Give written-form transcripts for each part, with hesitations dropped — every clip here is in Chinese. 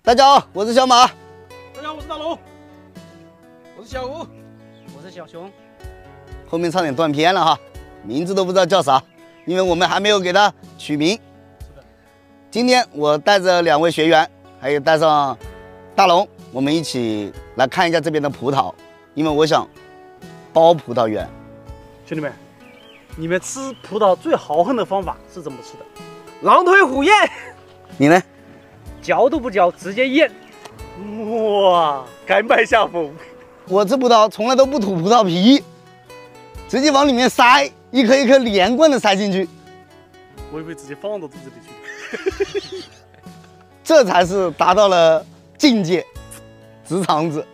大家好，我是小马。 大家好，我是大龙。我是小吴。 我是小熊。 后面差点断片了哈，名字都不知道叫啥，因为我们还没有给它取名。今天我带着2位学员，还有带上大龙，我们一起来看一下这边的葡萄，因为我想包葡萄园。 兄弟们，你们吃葡萄最豪横的方法是怎么吃的？狼吞虎咽。 你呢？ 嚼都不嚼，直接咽。 哇，甘拜下风。 我吃葡萄从来都不吐葡萄皮，直接往里面塞，一颗一颗连贯的塞进去。 我以为直接放到肚子里去。 这才是达到了境界，直肠子。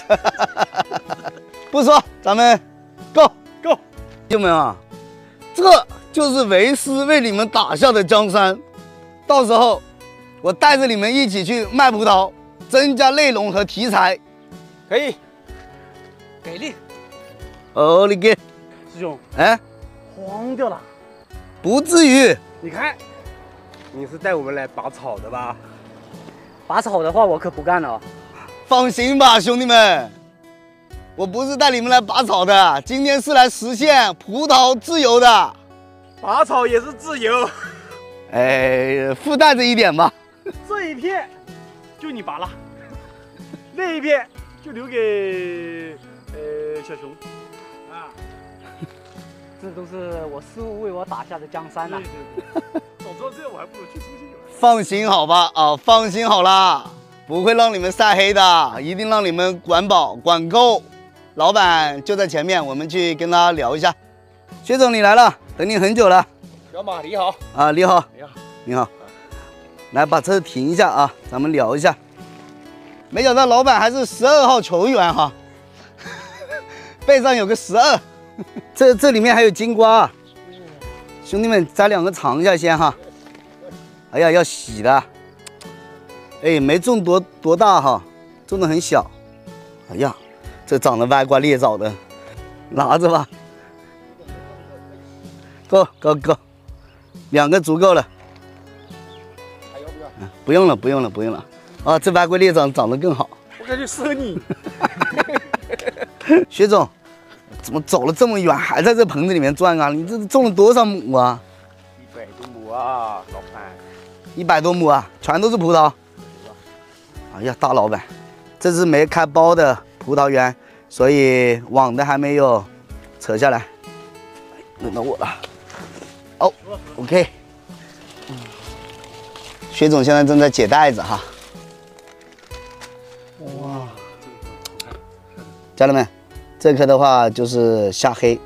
不说，咱们 go。兄弟们啊，这就是为师为你们打下的江山。到时候我带着你们一起去卖葡萄，增加内容和题材。 可以， 给力。 哦，你给师兄， 哎， 慌掉了。 不至于。 你看，你是带我们来拔草的吧？ 拔草的话，我可不干了。 放心吧，兄弟们，我不是带你们来拔草的，今天是来实现葡萄自由的。 拔草也是自由。 哎，附带着一点吧。 这一片就你拔了，那一片就留给小熊啊。 这都是我师傅为我打下的江山呐。 对，早知道这样我还不如去出去了。 放心好吧，啊，放心好啦，不会让你们晒黑的，一定让你们管饱管够。老板就在前面，我们去跟他聊一下。薛总，你来了，等你很久了。 小马你好。 啊，你好。 你好。 你好。来，把车停一下啊，咱们聊一下。没想到老板还是12号球员哈，背上有个12。这里面还有金瓜，兄弟们摘2个尝一下先哈。哎呀，要洗的。哎，没种多大哈，种的很小。哎呀，这长得歪瓜裂枣的，拿着吧。够，2个足够了。 还要不要？ 不用了。啊，这歪瓜裂枣长得更好。 我感觉适合你。 薛总，怎么走了这么远还在这棚子里面转啊？你这种了多少亩啊 ？100多亩啊，老潘。 100多亩啊，全都是葡萄。哎呀，大老板，这是没开包的葡萄园，所以网的还没有扯下来。轮到我了。哦 ，OK。薛总现在正在解袋子哈。 哇， 家人们，这颗的话就是夏黑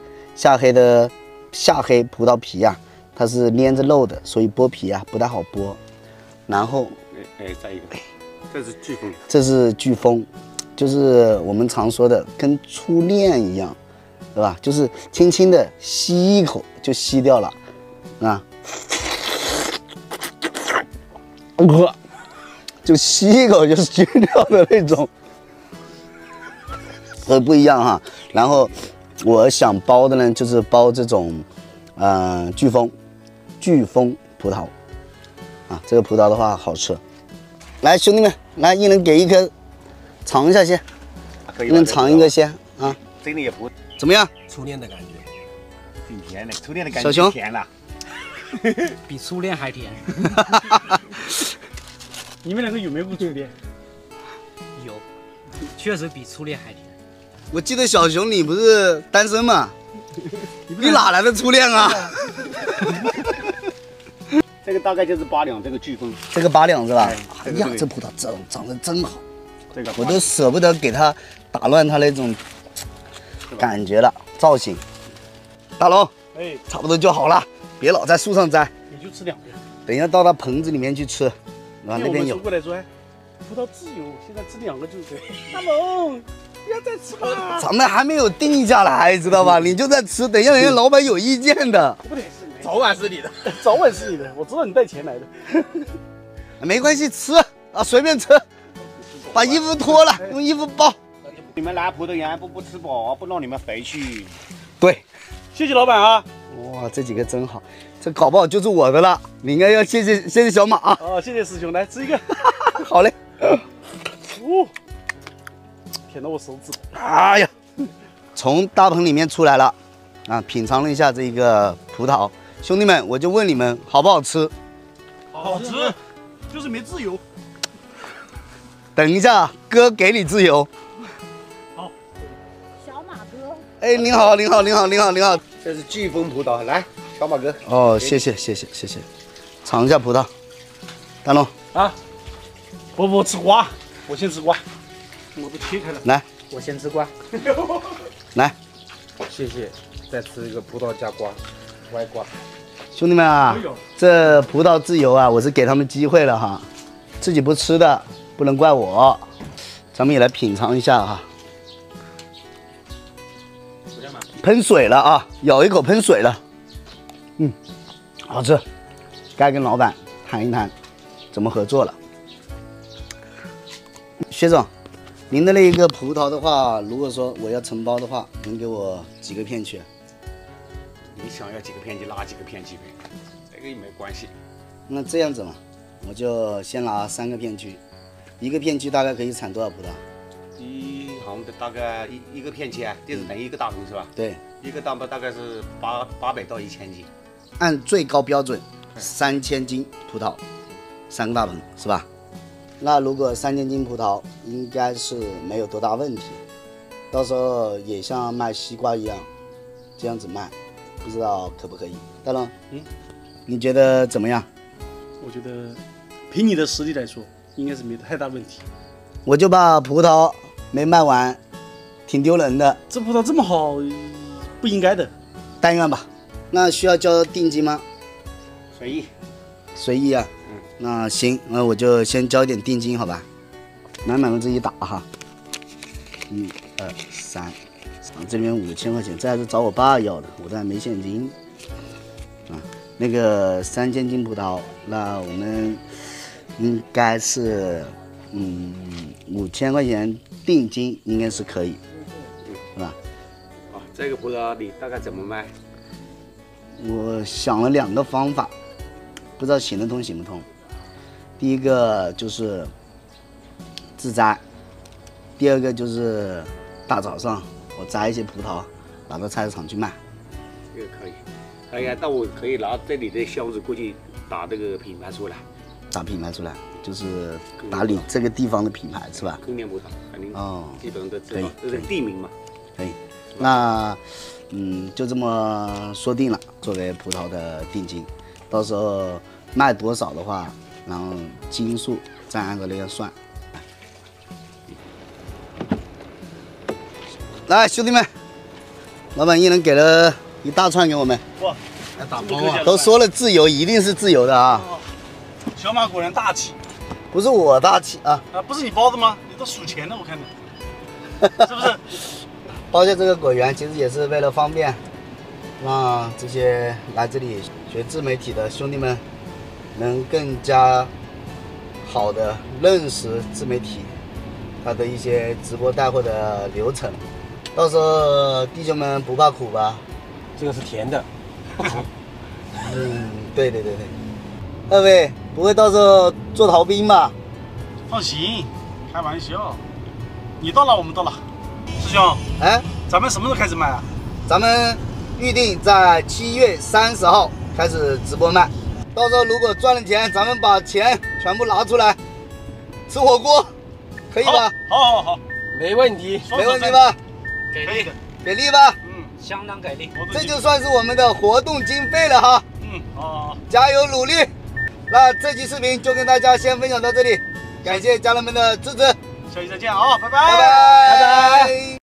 葡萄皮啊，它是连着肉的，所以剥皮啊不太好剥。然后， 再一个，这是飓风， 这是飓风，就是我们常说的跟初恋一样，对吧？就是轻轻的吸一口就吸掉了，啊，就吸一口就吸掉的那种。不一样哈。然后我想包的呢，就是包这种，飓风葡萄啊。这个葡萄的话好吃。来，兄弟们，来，一人给一颗，尝一下先。 可以。 一人尝一个先啊。 真的也不怎么样？ 初恋的感觉， 挺甜的，初恋的感觉。小熊甜了， 比初恋还甜。 你们2个有没有过初恋？ 有，确实比初恋还甜。 我记得小熊你不是单身吗？你哪来的初恋啊？ 这个大概就是8两，这个飓风。 这个8两是吧？ 哎呀，这葡萄长得真好， 这个我都舍不得给它打乱它那种感觉了，造型。大龙， 哎， 差不多就好了，别老在树上摘。 也就吃2个。 等一下到它棚子里面去吃，啊，那边有。 过来说，葡萄自由，现在吃2个就对。大龙，不要再吃了。 咱们还没有定下来，知道吧？你就在吃，等一下人家老板有意见的。 不得是你，早晚是你的，早晚是你的。我知道你带钱来的。 没关系，吃啊，随便吃，把衣服脱了，用衣服包。 你们来葡萄园不吃饱，不让你们回去。 对， 谢谢老板啊！ 哇，这几个真好，这搞不好就是我的了。你应该要谢谢小马啊！ 哦，谢谢师兄，来吃一个。 好嘞。 哦，舔到我手指。 哎呀，从大棚里面出来了，啊，品尝了一下这个葡萄，兄弟们，我就问你们好不好吃？ 好吃，就是没自由。 等一下，哥给你自由。 好， 小马哥。 哎，您好，您好，您好，您好，您好。 这是飓风葡萄，来，小马哥。 哦，谢谢，谢谢，谢谢。尝一下葡萄，大龙啊，不吃瓜，我先吃瓜，我都切开了。 来， 我先吃瓜。 来， 谢谢，再吃一个葡萄加瓜，歪瓜。 兄弟们啊，这葡萄自由啊，我是给他们机会了哈，自己不吃的不能怪我，咱们也来品尝一下哈。喷水了啊，咬一口喷水了，好吃，该跟老板谈一谈怎么合作了。薛总，您的那个葡萄的话，如果说我要承包的话，能给我几个片区？ 你想要几个片区，拿几个片区呗，这个也没关系。 那这样子嘛，我就先拿3个片区，一个片区大概可以产多少葡萄？ 一好像大概一个片区啊，就是等于一个大棚是吧？ 对， 一个大棚大概是800到1000斤。 按最高标准3000斤葡萄，3个大棚是吧？那如果3000斤葡萄，应该是没有多大问题。到时候也像卖西瓜一样，这样子卖，不知道可不可以？大龙，你觉得怎么样？ 我觉得，凭你的实力来说，应该是没太大问题。 我就把葡萄没卖完，挺丢人的。 这葡萄这么好，不应该的。 但愿吧。那需要交定金吗？ 随意。 随意啊。那行，那我就先交点定金，好吧？来1%打哈。1、2、3，这边5000块钱，这还是找我爸要的，我这还没现金。啊，那个3000斤葡萄，那我们应该是5000块钱定金，应该是可以，是吧？ 啊，这个葡萄你大概怎么卖？ 我想了2个方法，不知道行得通行不通。第一个就是自摘，第二个就是大早上我摘一些葡萄，拿到菜市场去卖。 这个可以。哎呀，那我可以拿这里的箱子过去打这个品牌出来。 打品牌出来，就是打你这个地方的品牌是吧？ 坑田葡萄，肯定哦， 基本上都知道， 可以这是地名嘛。 可以。那就这么说定了，作为葡萄的定金，到时候卖多少的话，然后斤数再按照那样算。来，兄弟们，老板一人给了一大串给我们。 哇， 来打包啊！都说了自由，一定是自由的啊！ 小马果然大气。 不是我大气啊！ 啊，不是你包的吗？你都数钱了，我看着，是不是？ 包下这个果园，其实也是为了方便，让这些来这里学自媒体的兄弟们能更加好的认识自媒体，它的一些直播带货的流程。到时候弟兄们不怕苦吧？ 这个是甜的。 对。二位不会到时候做逃兵吧？ 放心，开玩笑。你到了，我们到了。师兄， 哎， 咱们什么时候开始卖啊？ 咱们预定在7月30号开始直播卖，到时候如果赚了钱，咱们把钱全部拿出来吃火锅，可以吧？ 好， 没问题。 没问题吧？ 给力的， 给力吧？ 相当给力。 这就算是我们的活动经费了哈。 好， 加油努力！那这期视频就跟大家先分享到这里，感谢家人们的支持， 下期再见啊，拜拜， 拜拜。